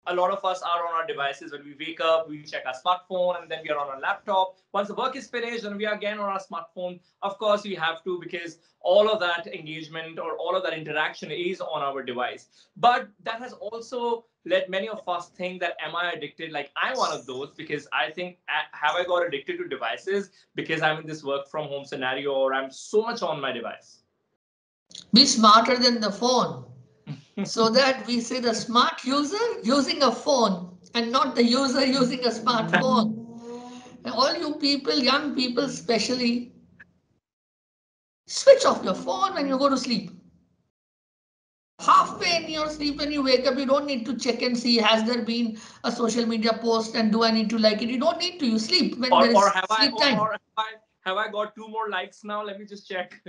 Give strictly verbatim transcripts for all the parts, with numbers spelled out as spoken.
a lot of us are on our devices. When we wake up, we check our smartphone, and then we are on our laptop. Once the work is finished, then we are again on our smartphone. Of course, we have to, because all of that engagement or all of that interaction is on our device. But that has also let many of us think that, am I addicted? Like, I'm one of those, because I think, have I got addicted to devices because I'm in this work from home scenario, or I'm so much on my device? Be smarter than the phone. So that we say the smart user using a phone and not the user using a smartphone. And all you people, young people especially, switch off your phone when you go to sleep. Halfway in your sleep, when you wake up, you don't need to check and see, has there been a social media post and do I need to like it? You don't need to. You sleep when or, there or is have I sleep or, time. or have I have I got two more likes now? Let me just check.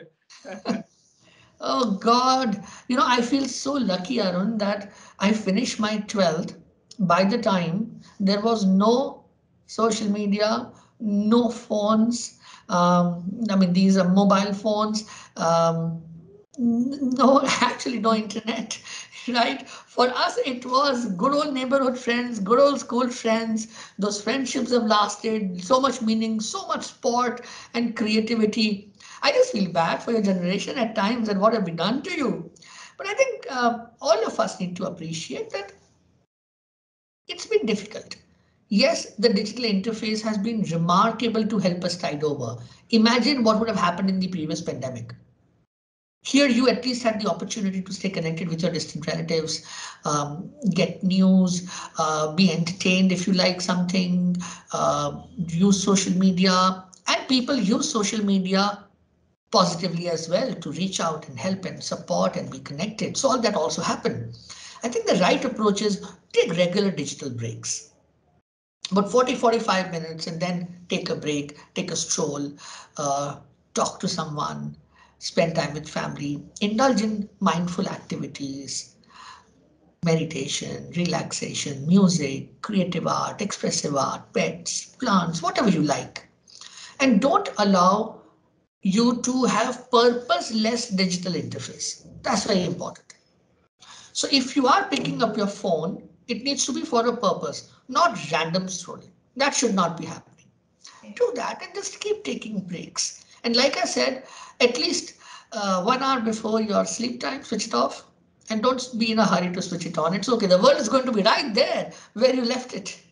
Oh God, you know, I feel so lucky, Arun, that I finished my twelfth. By the time there was no social media, no phones. Um, I mean, these are mobile phones. Um, no, actually, no internet, right? For us, it was good old neighborhood friends, good old school friends. Those friendships have lasted so much meaning, so much sport and creativity. I just feel bad for your generation at times and what have we done to you. But I think uh, all of us need to appreciate that it's been difficult. Yes, the digital interface has been remarkable to help us tide over. Imagine what would have happened in the previous pandemic. Here, you at least had the opportunity to stay connected with your distant relatives, um, get news, uh, be entertained if you like something, uh, use social media, and people use social media positively as well to reach out and help and support and be connected. So all that also happened. I think the right approach is take regular digital breaks. About forty, forty-five minutes and then take a break, take a stroll, uh, talk to someone, spend time with family, indulge in mindful activities, meditation, relaxation, music, creative art, expressive art, pets, plants, whatever you like. And don't allow you to have purposeless digital interface. That's very important. So if you are picking up your phone, it needs to be for a purpose, not random scrolling. That should not be happening. Do that and just keep taking breaks. And like I said, at least uh, one hour before your sleep time, switch it off and don't be in a hurry to switch it on. It's okay. The world is going to be right there where you left it.